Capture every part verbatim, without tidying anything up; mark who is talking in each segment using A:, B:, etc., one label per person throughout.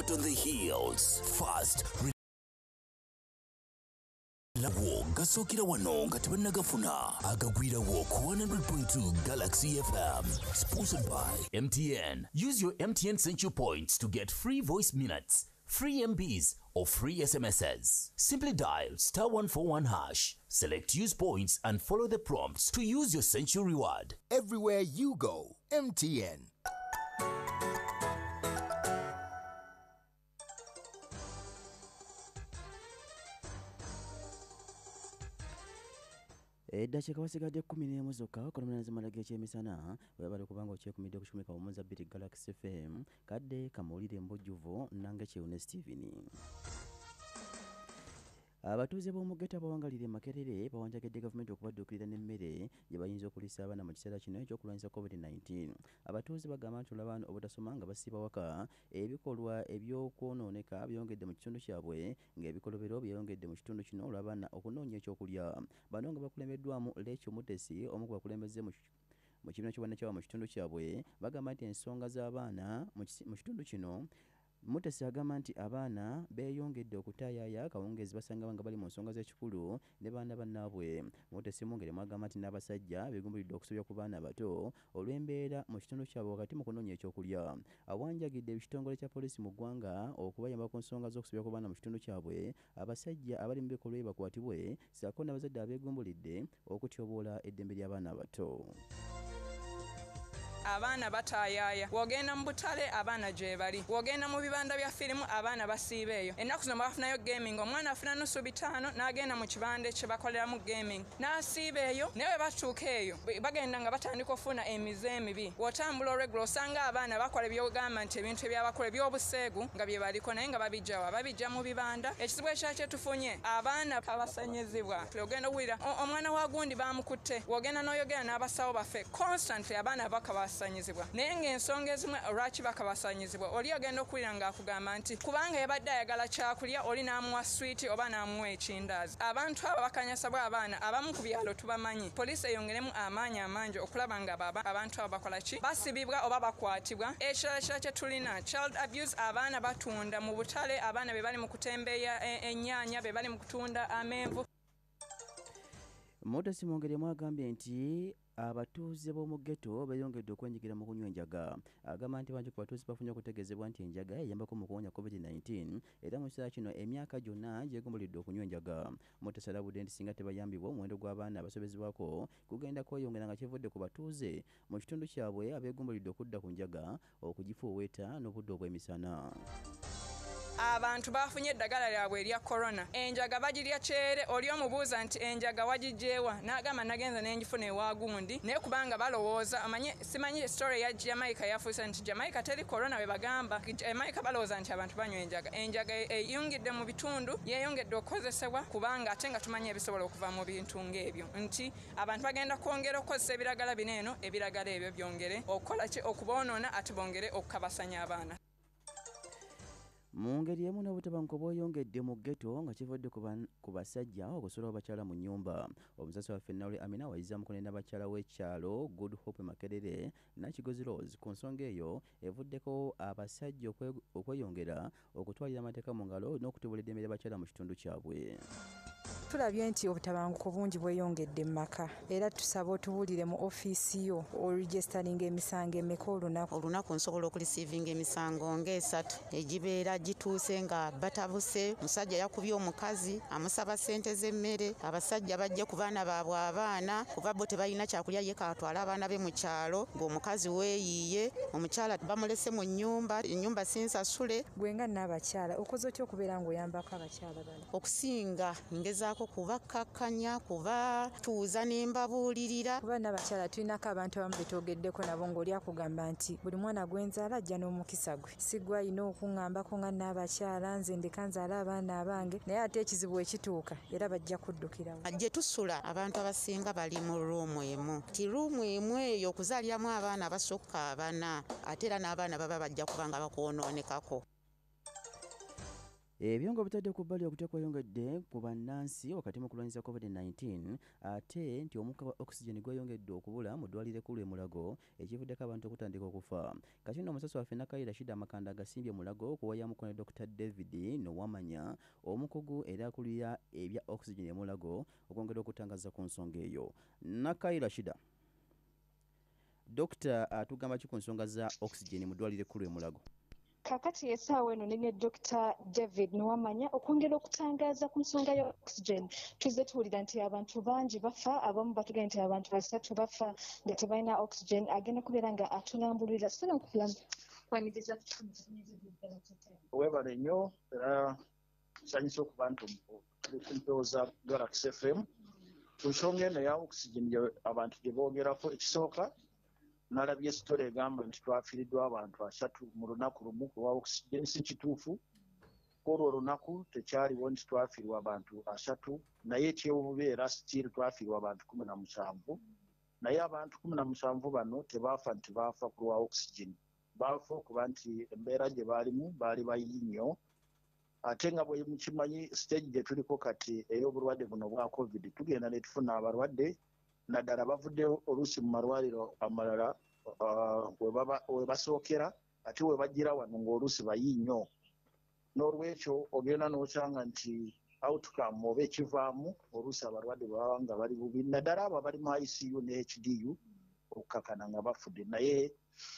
A: hot on the heels. Fast. Lawo gasokira wano nga tebanagafuna agagwirawo ku one hundred point two Galaxy F M. Sponsored by M T N. Use your M T N Central Points to get free voice minutes, free M Bs, or free S M Ss. Simply dial star one four one hash, select use points and follow the prompts to use your Central reward.
B: Everywhere you go, M T N.
C: Eddakiika wasigadde kumi n'emu zokka okolomeraza malage ekyemisana webale kubanga okyekumidde okushumika omuza bbiri Galaxy F M kadde kamuwulire embojjuvu nange Kyewune Steven. Abatuuze b'omugeta abawangalira Makerere bawanjagidde gavumenti okubadduukirira n'emmere gye bayinza okulisa abaana mu kiseera kino ekyokulwanyisa covid nineteen. Abatuuze bagamba nti olw'abaana obutasoma nga basiiba waka ebikolwa ebyokwonooneka byongedde mu kitundu kyabwe ng'ebikolobero byeyongedde mu kitundu kino olw'abaana okunoonya ekyokulya. Bano nga bakulembeddwamu Lecho Mutesi omu ku bakulembeze mu mu kibiina ky'obwannakyala mu kitundu kyabwe bagamba nti ensonga z'abaana mu kitundu kino Mutesi agamba nti abaana beeyongedde okutaayaaya kawungeezi basanga nga bali mu nsonga z'ekikulu ne baana bannaabwe. Mutesi Mungere mwagamba nti n'abasajja beegumbulidde okusobya ku baana abato olw'embeera mu kitundu kyabwe wakati mu kunoonya ekyokulya. Awanjagidde ekitongole kya poliisi mu ggwanga okubayamba ku nsonga z'okusobya ku baana mu kitundu kyabwe abasajja abali mu bikolwa bye bakwatibwe ssaako n'abazadde abeegumbulidde okutyoboola eddembe ly'abaana abato.
D: Abaana bataayaaya wogenda mu butale abaana gye bali wogenda mu bibanda bya firimu abaana basiiba eyo ennaku zino bafunayo gaming omwana afuna nusu bitaano n'agenda mu kibande kye bakoleramu gaming n'asiiba eyo naye batuuka eyo bagenda nga batandika okufuna emize emibi wotambula olweggulo osanga abaana bakola ebyogamba nti ebintu ebyabakola ebyobuseegu nga bye baliko naye nga babijjawa babijja mu bibanda. Ekizibu ekya kye tufunye abaana abasanyizibwa ogenda owulira omwana wa gundi bamukutte wogenda n'oyogera n'abasawo baffe constantly abaana bakaba basanyizibwa naye ng'ensonga ezimu lwaki bakabasanyizibwa oli ogenda okuwulira ng'akugamba nti kubanga yabadde ayagala kyakulya oli n'amuwa switi oba n'amuwa ekindaazi. Abantu abo bakanyasabwa abaana abamu ku byalo tubamanyi. Poliisi eyongeremu amaanyi amangi okulaba nga abantu abo bakola ki basibibwa oba bakwatibwa. Ekirala kira kye tulina child abuse abaana batunda mu butale abaana be bali mu kutembeeya ennyaanya be bali mu kutunda amenvu.
C: Mutesi Mungere mwagambye nti abatuuze b'omu ghetto beeyongedde okwenyigira mu kunywa enjaga. Agamba nti bangi ku batuuze bafunye okutegeezebwa nti enjaga eyambako mu kuwonya covid nineteen era mu kiseera kino emyaka gyonna gyegumbulidde okunywa enjaga. Mutesi alabudde nti singa tebayambibwa omuwendo gw'abaana abasobezebwako kugenda kweyongera nga kivudde ku batuuze mu kitundu kyabwe abeegumbulidde okudda ku njaga okugifuuweeta n'obudde obw'emisana.
D: Abantu bafunye eddagala lyabwe erya corona enjaga bagirya kyere oli omubuuza nti enjaga wagijjeewa n'agamba nagenza n'engifuna ewa gundi naye kubanga balowooza amanye simanyi story ya Jamaica yafuuse nti Jamaica teri corona we bagamba Jamaica balowooza nti abantu banywa enjaga enjaga eyongedde mu bitundu yeeyongedde okukozesebwa kubanga ate nga tumanye ebisobola okuva mu bintu ng'ebyo nti abantu bagenda kwongera okukozesa ebiragala bino eno ebiragala ebyo byongere okukola ki okuboonoona ate bongere okukabasanya abaana.
C: Mu ngeri emu n'obutabanguko bweyongedde mu ghetto nga kivudde ku basajja okusulawo bakyala mu nnyumba. Omusasi waffe Nawule Amina wayizza mukono n'abakyala w'ekyalo Good Hope Makerere Nakigozi Rose ku nsonga eyo evuddeko abasajja okweyongera okutwalira amateeka mu ngalo n'okutibula eddembe ly'abakyala mu kitundu kyabwe.
E: Tulabye nti obutabanguko bungi bweyongedde mu maka era tusaba otubuulire mu ofiisi yo oregisteringa emisango emeka olunaku.
F: Olunaku nsobola okulisiivinga emisango ng'esatu egibeera gituuse nga batabuse musajja yakubye omukazi amusaba ssente z'emmere abasajja bajja ku baana baabwe abaana kuba bo tebalina kyakulya ye kaatwala abaana be mu kyalo ng'omukazi weeyiiye omukyala bamulese mu nnyumba ennyumba sinsasule.
E: Gwenga n'abakyala okoze otya okubeera ng'oyambako abakyala bano?
F: Okusinga ngezaako kubakkakkanya kubatuuza nembabuulirira
E: kuba n'abakyala tulinako abantu abamu betwogeddeko nabo ng'oli akugamba nti buli mwana gwenzaala ajja n'omukisa gwe sigwa ayina okuŋŋambako nga n'abakyala nze ndeka nzaala abaana abange naye ate ekizibu ekituuka era bajja kuddukirawo.
F: Gye tusula abantu abasinga bali mu ruumu emu ti ruumu emu eyo okuzaaliramu abaana abasukka abana ate era n'abaana baba bajja kuba nga bakwonoonekako.
C: Ebyongo bitadde ku bbali okutya kweyongedde ku bannansi wakati mu kulwanyisa covid nineteen ate nti omukka gwa oxygen gweyongedde okubula mu ddwaliro ekkulu e Mulago ekivuddeko abantu okutandika okufa. Kati nno omusasi waffe Nakayira Rashid amakanda agasimbye Mulago okuwayamuko ne Doctor David Nowamanya omukugu era akulira ebya oxygen e Mulago okwongera okutangaza ku nsonga eyo. Nakayira Rashid, Doctor atugamba ki ku nsonga za oxygen mu ddwaliro ekkulu e Mulago?
G: Kakati esaawa eno ne Doctor David Nowamanya okwongera okutangaza ku nsonga ya oxygen. Tuzze tuwulira nti abantu bangi bafa, abamu batugambye nti abantu basatu bafa nga tebalina oxygen. Agenda kubeera nga atulambulira sona okwaniriza
H: webale nnyo era nsanyusa okuba nti tuli ku mpewo za Galaxy F M ku nsonga eno ya oxygen abantu gye boogerako. Ekisooka nalabye sitole egamba nti twafiiriddwa abantu asatu mu lunaku lumu kulwa oxygen. Si kituufu, olwo olunaku tekyaliwo nti twafiirwa abantu asatu, naye ekyebubeera still twafiirwa abantu kumi na musanvu. Naye abantu kumi na musanvu bano tebaafa nti baafa kulwa oxygen, baafa okuba nti embeera gye baalimu baali bayi nnyo. Ate nga bwe mukimanyi stage gye tuliko kati ey'obulwadde buno bwa covid, tugenda ne tufuna abalwadde naddala bavudde oluusi mu malwaliro amalala we basookera ate we bajjira wano ng'oluusi bayi nnyo. N'olwekyo ogenda n'osanga nti outcome oba ekivaamu oluusi abalwadde baba nga bali bubi, naddala abo abali mu I C U ne H D U okukakana nga bafudde. Naye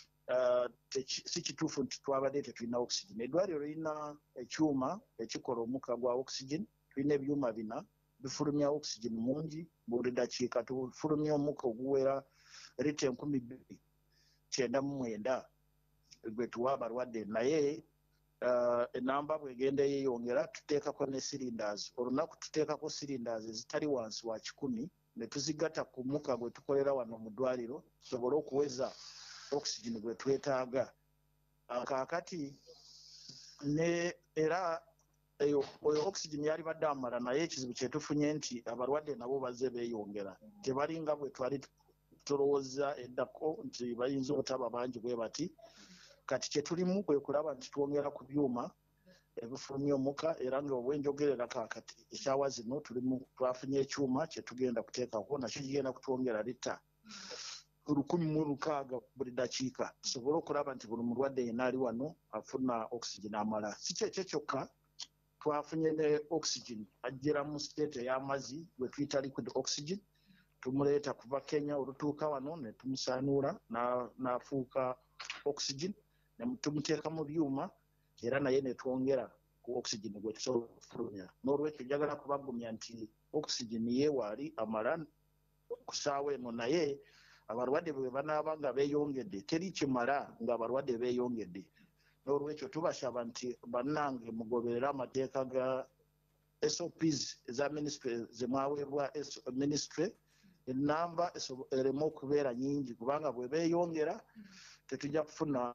H: si kituufu nti twabadde tetulina oxygen. Eddwaliro lirina ekyuma ekikola omukka gwa oxygen. Tulina ebyuma bina bifulumya oxygen mungi buli dakiika. Tufulumya omukka oguwera lita enkumi bbiri kyenda mu mwenda gwe tuwa abalwadde. Naye enamba bw'egenda yeeyongera tuteekako ne cylinders. Olunaku tuteekako cylinders ezitali wansi wa kikumi ne tuzigatta ku mukka gwe tukolera wano mu ddwaliro tusobole okuweza oxygen gwe twetaaga. Kaakati ne era eyo oxygen yali badde amala, naye ekizibu kye tufunye nti abalwadde nabo bazze beeyongera. Tebalinga bwe twali tulowooza eddako nti bayinza obutaba bangi bwe bati. Kati kye tulimu kwe kulaba nti twongera ku byuma ebifulumya omukka, era nga obwenjogerera kaakati ekyawa zino tulimu twafunye ekyuma kye tugenda kuteekako, nakyo kigenda kutwongera lita lukumi mu lukaaga buli dakiika, tusobole okulaba nti buli mulwadde yenna ali wano afuna oxygen amala. Si kyekyo kyokka, twafunye ne oxygen ajjira mu state ey'amazzi gwe tuyita liquid oxygen. Tumuleeta kuva Kenya olutuuka wano ne tumusaanuula n'afuuka oxygen, ne tumuteeka mu byuma era naye ne twongera ku oxygen gwe tusobola okufulumya. N'olwekyo njagala kubagumya nti oxygen yeewaali amala ku ssaawa eno, naye abalwadde bwe banaaba nga beeyongedde teri kimala nga abalwadde beeyongedde. N'olwekyo tubasaba nti bannange mugoberere amateeka ga S O Ps eza ministry ze mwaweebwa ministry. Ennamba ereme okubeera nyingi kubanga bwe beeyongera tetujja kufuna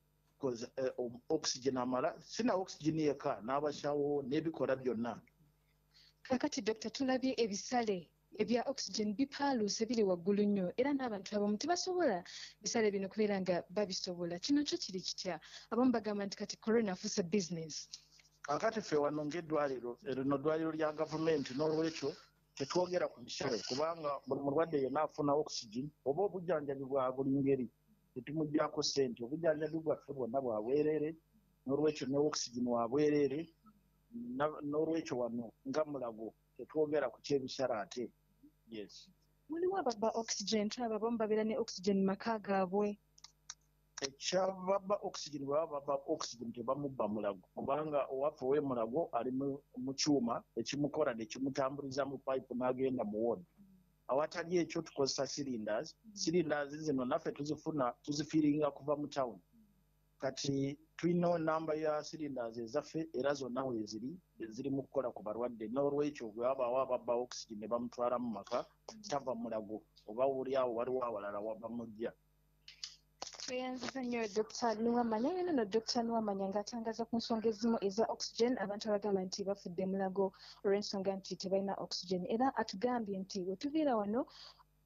H: oxygen amala. Sina oxygen yekka, n'abashawo n'ebikola byonna.
G: Kakati Doctor, tulabye ebisale ebya oxygen bipaaluuse biri waggulu nnyo era n'abantu abamu tebasobola bisale bino kubeera nga babisobola. Kino kyo kiri kitya? Abamu bagamba nti kati corona afuuse business.
H: Kakati ffe wano ng'eddwaliro lino ddwaliro lya gavumenti, n'olwekyo tetwogera ku bisale kubanga buli mulwadde yenna afuna oxygen oba obujjanjabi bwa buli ngeri tetumuggyako ssente. Obujjanjabi bwaffe bwonna bwa bwereere, n'olwekyo ne oxygen wa bwereere. N'olwekyo wano nga Mulago tetwogera ku kyebisale ate. Yes.
G: Mulimu ababba oxygen, tulaba abamu babeera ne oxygen maka gaabwe.
H: Ekyababba oxygen bwe baba babba oxygen tebamubba Mulago kubanga owaffe ow'e Mulago ali mu kyuma ekimukola ne kimutambuliza mu pipe n'agenda mu ward. Awatali ekyo tukozesa cylinders. Cylinders zino naffe tuzifuna tuzifiiringa kuva mu town. Kati tulina namba ya cylinders ezaffe era zonna weeziri ziri mu kukola ku balwadde. N'olwekyo bwe babaawo ababba oxygen ne bamutwala mu maka tava Mulago oba wuli awo waliwo awalala wabamujja.
G: Tweyanziza nnyo Doctor Nowamanya. Yena no Doctor Nowamanya ng'atangaza ku nsonga ezimu eza oxygen abantu abagamba nti bafudde Mulago olw'ensonga nti tebalina oxygen, era atugambye nti we tuviira wano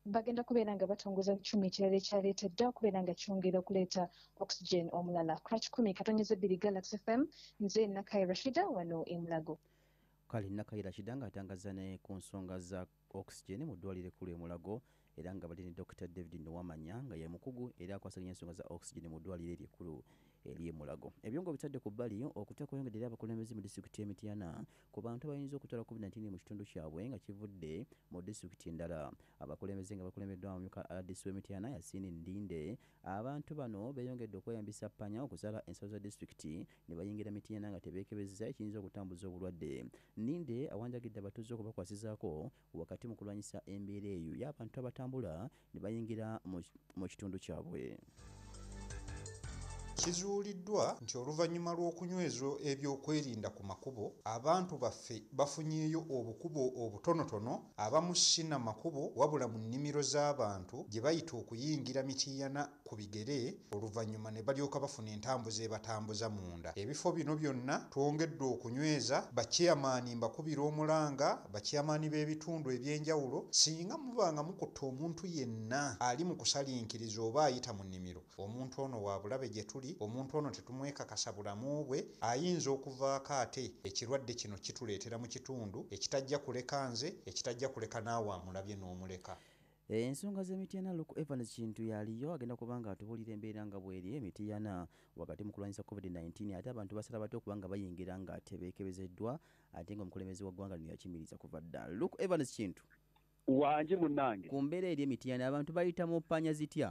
G: bagenda kubeera nga batongoza kikumi ekirala ekyaleetedde okubeera nga kyongera okuleeta oxygen omulala. Kura kikumi katonyeza ebbiri Galaxy F M, nze Nakai Rashida wano e Mulago.
C: Kale Nakai Rashida ng'atangaza ne ku nsonga za oxygen mu ddwaliro ekkulu e Mulago era nga bali ne Doctor David Nowamanya nga ye mukugu era akwasaganya ensonga za oxygen mu ddwaliro ery'ekkulu eri e Mulago. Ebyongo bitadde ku bbali okutya kweyongedde eri abakulembeze mu disitulikiti y'e Mityana ku bantu abayinza okutwala covid nineteen mu kitundu kyabwe nga kivudde mu disitulikiti endala. Abakulembeze nga bakulembeddwa amamyuka adisi w'e Mityana Yasini Ndinde, abantu bano beeyongedde okweyambisa ppanya okusala ensalo za disitulikiti ne bayingira Mityana nga tebeekebezza ekiyinza okutambuza obulwadde. Ndinde awanjagidde abatuuze okubakwasizaako wakati mu kulwanyisa embeera eyo y'abantu abatambula ne bayingira mu kitundu kyabwe.
I: Kizuuliddwa nti oluvannyuma lw'okunyweza ebyokwerinda ku makubo abantu baffe bafunyeeyo obukubo obutonotono abamu sina makubo wabula mu nnimiro z'abantu gye bayita okuyingira Mityana ku bigere oluvannyuma ne balyoka bafuna entambuza ebatambuza munda. Ebifo bino byonna twongedde okunyweza bakyamaani mbakubira omulanga bakyamaani b'ebitundu eby'enjawulo singa muba nga mukutte omuntu yenna ali mu kusalinkiriza oba ayita mu nnimiro omuntu ono wa bulabe gye tuli omuntu ono tetumwekakasa bulamu bwe ayinza okuvaako ate ekirwadde kino kituleetera mu kitundu ekitajja kuleka nze ekitajja kuleka naawe amulabye n'omuleka.
C: Ensonga z'Emityana Luke Evans Kintu yaliyo agenda kubanga atubuulira embeera nga bw'eri Mityana wakati mu kulwanyisa covid nineteen ate abantu basala bato okubanga bayingira nga tebeekebezeddwa ate nga omukulembeze wa ggwanga lino yakimiriza kuva dda. Luke Evans Kintu
J: wanje munnange
C: ku mbeera eri Mityana abantu bayita mu ppanya zitya?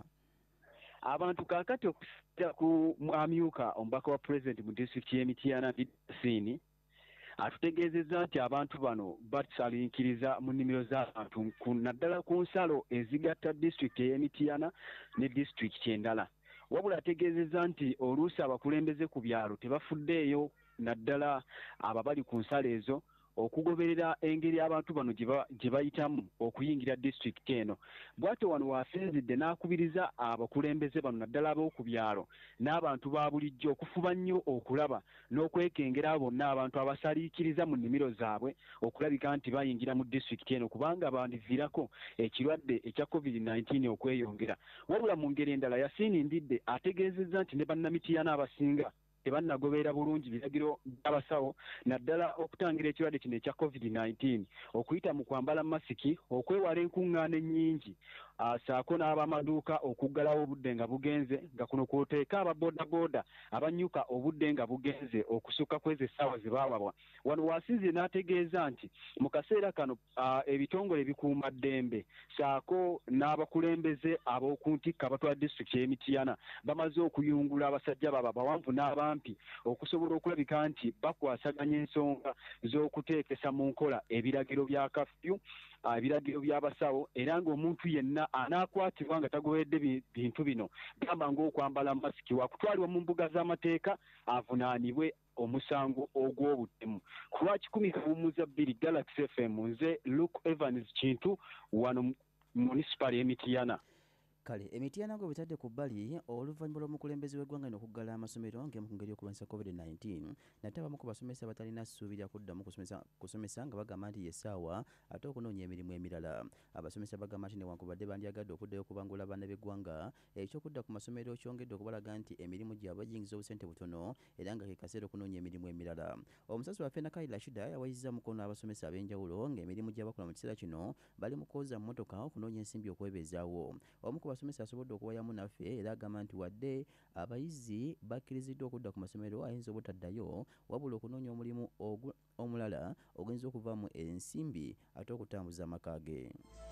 J: Abantu kakati okusinziira ku amyuka omubaka wa pulezidenti mu disitulikiti y'e Mityana Vidasini atutegeezezza nti abantu bano basalinkiriza mu nnimiro z'abantu naddala ku nsalo ezigatta disitulikiti y'e Mityana ne disitulikiti endala. Wabula ategeezezza nti oluusi abakulembeze ku byalo tebafuddeeyo naddala ababali ku nsalo ezo okugoberera engeri abantu bano gye bayitamu okuyingira disitulikiti eno. Bw'atyo wano wasinzidde n'akubiriza abakulembeze bano naddala ab'oku byalo n'abantu ba bulijjo okufuba nnyo okulaba n'okwekengera bonna abantu abasaliikiriza mu nnimiro zaabwe okulabika nti bayingira mu disitulikiti eno kubanga bandiviirako ekirwadde ekya covid nineteen okweyongera. Wabula mu ngeri endala Yasiinindidde ategeezezza nti ne bannamityana abasinga tebannagoberera bulungi biragiro by'abasawo naddala okutangira ekirwadde kino ekya covid nineteen okuyita mu kwambala masiki okwewala enkuŋŋaana ennyingi saako n'abamaduuka okuggalawo obudde nga bugenze nga kuno kwoteeka ababoodaboda abanyuka obudde nga bugenze okusukka kwezi essaawa ze baawabwa. Wano wasinzire n'ategeeza nti mu kaseera kano ebitongole bikuuma ddembe saako n'abakulembeze ab'oku ntikka abatwala disitulikiti y'e Mityana bamaze okuyungula abasajja baba bawanvu n'abampi okusobola okulabika nti bakwasaganya ensonga z'okuteekesa mu nkola ebiragiro bya kafyu ebiragiro by'abasawo era ng'omuntu yenna anaakwatibwa nga tagoberedde bintu bino gamba ng'okwambala masiki wakutwalibwa mu mbuga z'amateeka avunaanibwe omusango ogw'obutemu. Ku lwa kikumi kawummuza bbiri Galaxy F M nze Luke Evans Kintu wano munisipali y'e Mityana.
C: Kale Emityana ngo bitadde ku bbali oluvannyuma lw'omukulembeze w'eggwanga lino okuggala amasomero ng'emu ku ngeri y'okulwanyisa covid nineteen nate abamu ku basomesa batalina ssuubi lya kuddamu kusomesa, kusomesa nga bagamba nti yessaawa ate okunoonya emirimu emirala. Abasomesa bagamba nti newankubadde bandyagadde okuddayo okubangula abaana b'eggwanga ekyokudda ku masomero kyongedde okubalaga nti emirimu gyabwe giyingiza obusente butono era nga ke kaseera okunoonya emirimu emirala. Omusasi waffe Nakai Rashida yawayizza mukono abasomesa ab'enjawulo ng'emirimu gy'abakola mu kiseera kino bali mu kwoza mmotoka okunoonya ensimbi okwebeezaawo. Omu ku basomesa asobodde okuwayamu naffe era agamba nti wadde abayizi bakkiriziddwa okudda ku masomero ayinza obutaddayo wabula okunoonya omulimu omulala oguyinza okuvaamu ensimbi ate okutambuza amaka ge.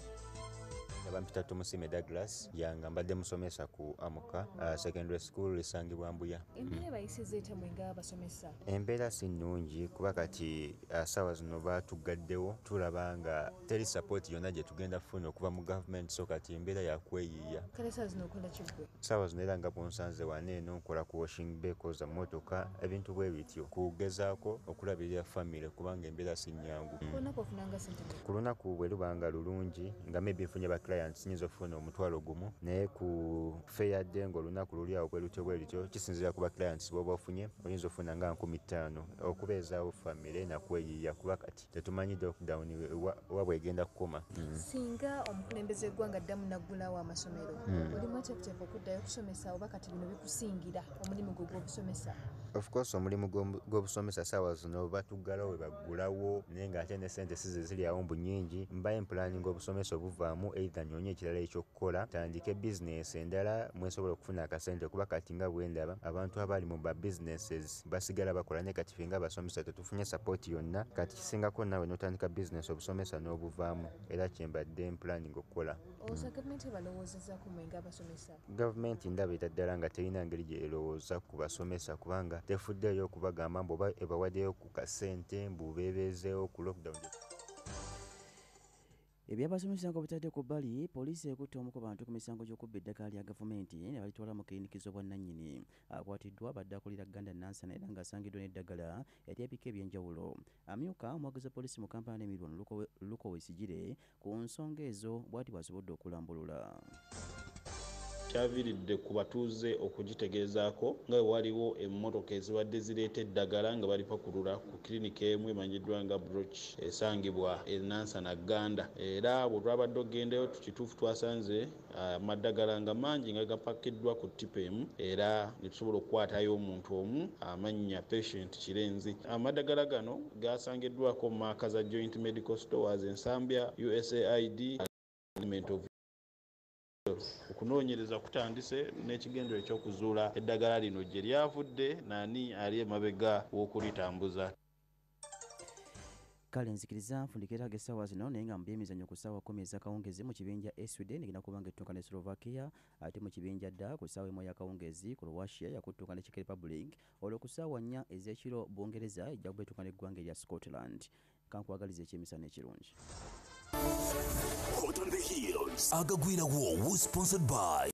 K: Bampita Tumusime Douglas yanga mbadde musomesa ku Amuka uh, secondary school lisangibwa Mbuya.
L: Embeera bayisiza etya mwenga abasomesa?
K: Embeera si nnungi kuba kati uh, saawa zino baatuggaddewo tulaba nga teri support yonna gye tugenda kufuna okuva mu gavumenti so kati embeera yakweyiiya.
L: Kale saawa zino okola kiggwe?
K: Saawa zino era nga bwonsanze wano eno nkola ku washing bay koza mmotoka ebintu bwe bityo kugezaako okulabirira famire kubanga embeera si nnyangu.
L: Ku lunaku ofunanga ssente?
K: Ku lunaku bwe lubanga lulungi nga maybe nfunye bakilaya clients nyinza okufuna omutwalo gumu naye ku fair day ng'olunaku luli awo bwerutyo bwerityo kisinziira kuba clients b'oba ofunye oyinza ofuna nga nkumi ttaano okubeezaawo famire nakweyiiya kuba kati tetumanyi lockdown wa bwegenda kukoma.
L: Singa omukulembeze eggwanga ddamu naggulawo amasomero olimu eteefuteefu okuddayo okusomesa oba kati bino bikusingira omulimu gwo gw'obusomesa?
K: Of course omulimu gw'obusomesa saawa zino batuggalawo we baggulawo naye ng'ate ne ssente si ze ziri awo mbu nnyingi mbaye mpulaninga obusomesa obuvaamu either nnyonye ekirala ekyokukola tandike bizinesi endala mwesobola okufuna akasente kuba kati nga bwe ndaba abantu abali mu ba businesses basigala bakola naye kati ffe nga abasomesa tetufunye sapooti yonna kati kisingako naawe n'otandika bizinesi obusomesa n'obuvaamu era kyembadde mpulaninga okukola.
L: Olowooza gavumenti ebalowoozezzaako mmwe ng'abasomesa?
K: Gavumenti ndaba eta ddala nga terina ngeri gye erowooza ku basomesa kubanga tefuddeyo okubagamba mbu oba ebawaddeyo ku kasente mbu beebeezeewo ku lockdown.
C: Ebyabasomesa nga bitadde ku bbali, poliisi ekutte omu ku bantu ku misango gy'okubba eddagala lya gavumenti ne balitwala mu kiriniki z'obwannannyini. Akwatiddwa badde akulira Ganda Nansana era ng'asangiddwa n'eddagala ery'ebika eby'enjawulo. Amyuka omwaguzi wa poliisi mu kampala n'emirwano Luko Wesigire ku nsonga ezo bw'ati bw'asobodde okulambulula.
M: Kyaviiridde ku batuuze okugitegeezaako nga waliwo emmotoka ezibadde zireeta eddagala nga bali pakulula ku kiriniki emu emanyiddwa nga Broch esangibwa e Nansana Ganda era bwe twabadde ogendayo tukituufu twasanze amaddagala nga mangi nga gapakiddwa ku ttipa emu era ne tusobola okukwatayo omuntu omu amannya Patient Kirenzi. Amaddagala gano gasangiddwako mu maaka za Joint Medical Stores Ensambya U S A I D of okunoonyereza kutandise n'ekigendero ekyokuzuula eddagala lino gye lyavudde nani ali emabega w'okulitambuza.
C: Kale nzikiriza nfundikira ag'essaawa zino naye nga mu byemizannyo ku ssaawa kumi ez'akawungezi mu kibinja e Sweden egenda kubanga ettuuka ne Slovakia ate mu kibinja dda ku ssaawa emu ey'akawungezi Croatia yakuttuuka ne Czech Republic olwo ku ssaawa nnya ez'ekiro Bungereza ejja kuba ettuuka n'eggwanga erya Scotland. Kankwagaliza ekyemisana ekirungi.
A: Hot on the Heels. Agagwirawo was sponsored by